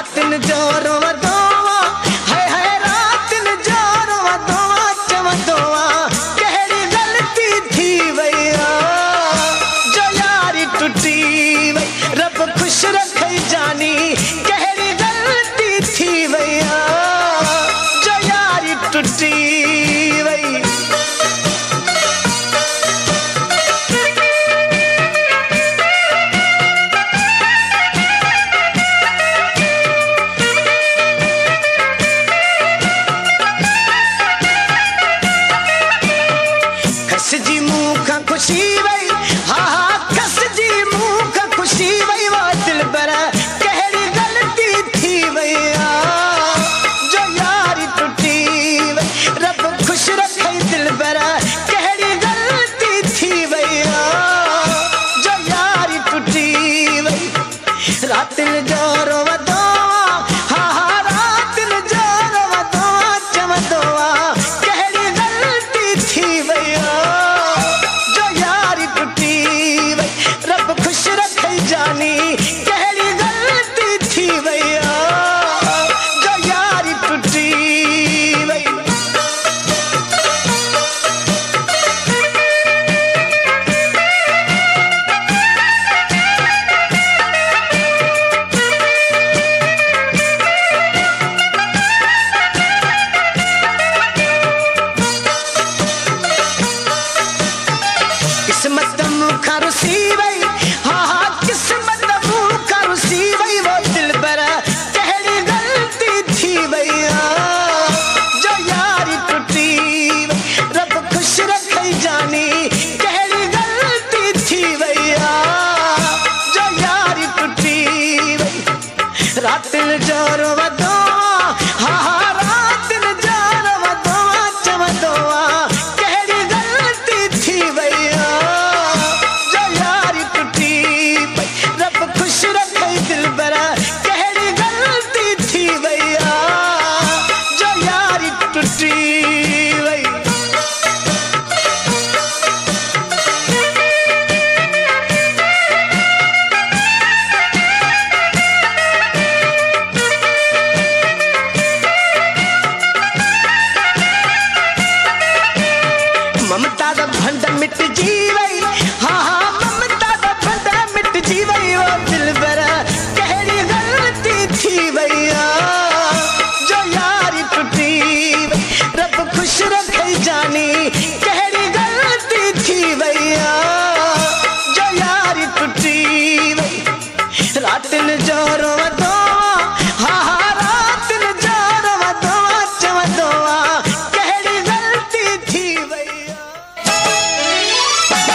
रातिन जोरो वदोवा है रातिन जोरो वदोवा चमदोवा कहड़ी गलती थी भैया जो यारी टूटी वई रब खुश रखे जानी कहड़ी गलती थी भैया जो यारी टूटी वई कस जी मुँह का खुशी वई हा हा कस जी मुँह का खुशी वई वो दिल बरा कहड़ी गलती थी भैया जो यारी टूटी वई रब खुश रखे दिल बरा कहड़ी गलती थी भैया जो यारी टूटी वई रातिन जोरो वदोवा हा हा रातिन जोरो वदोवा चमदोवा कहड़ी गलती थी भैया जो यारी टूटी वई रब खुश रखे जानी कहड़ी गलती थी भैया जो यारी टूटी वई किस्मत मुखा रुसी वई हा हा किस्मत मुखा रुसी वई वो दिल बरा कहड़ी गलती थी भैया जो यारी टूटी वई रब खुश रखे जानी कहड़ी गलती थी भैया जो यारी टूटी वई रातिन जोरो वदोवा हा हा रातिन जोरो वदोवा चमदोवा कहड़ी गलती थी भैया जो यारी टूटी वई रब खुश रखे दिल बरा कहड़ी गलती थी भैया जो यारी टूटी वई ममता दा भंड मिट जीवई हा हा ममता दा भंड मिट जीवई वो दिल बरा कहड़ी गलती थी भैया जो यारी टूटी वई रब खुश रखे जानी कहड़ी गलती थी भैया जो यारी टूटी वई रातिन जोरो वदोवा हा हा रातिन जोरो वदोवा चमदोवा कहड़ी गलती थी भैया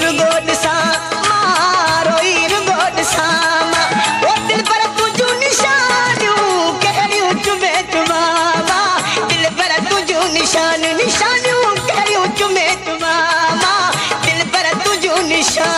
गोड सा रोईर गोड सा ओ दिल पर तुझू निशानियूं कहिड़ियूं चुमे चुमावा दिल पर तुझू निशानियूं कहिड़ियूं चुमे चुमावा दिल पर तुझू निशान